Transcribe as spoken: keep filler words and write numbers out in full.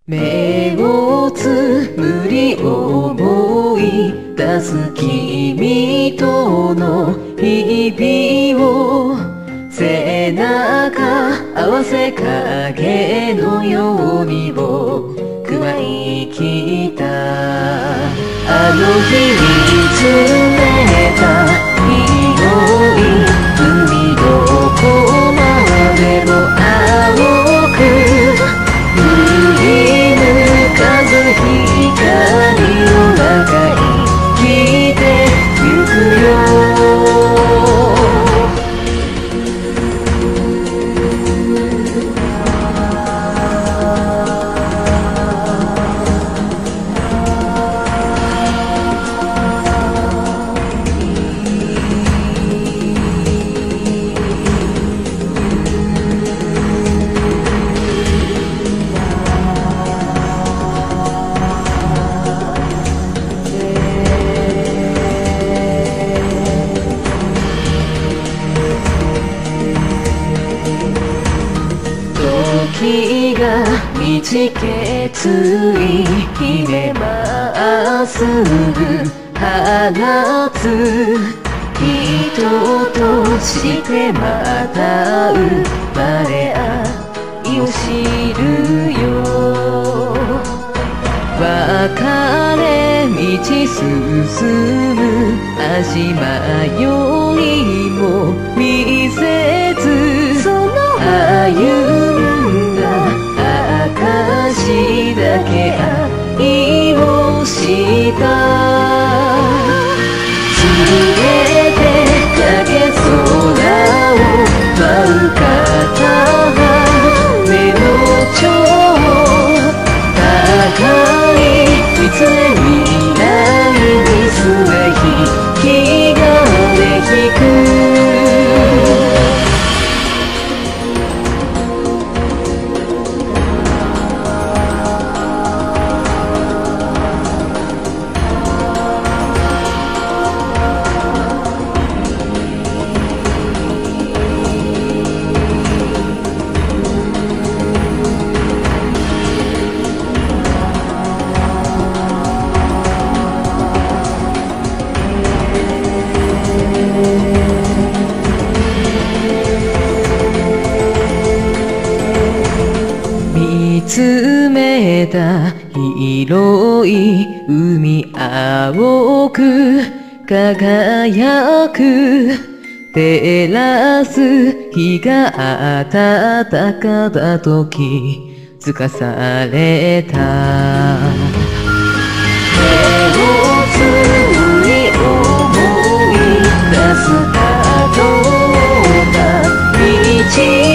目をつむり思い出す君との日々を背中合わせ影のように僕は生きた。あの日見つめた広い海どこまでも青く振り抜かず光の中生きてゆくよ。時が満ちけつい姫まっすぐ放つ人としてまた生まれ愛を知るよ。別れ道進む足迷いも見せずその歩んだ証だけ愛をした連れてかけ空を舞う方目の頂高い見つめ未来にすべき気がれ引く。見つめた広い海青く輝く照らす日が暖かだと気づかされた。目をつむり思い出すかどうか道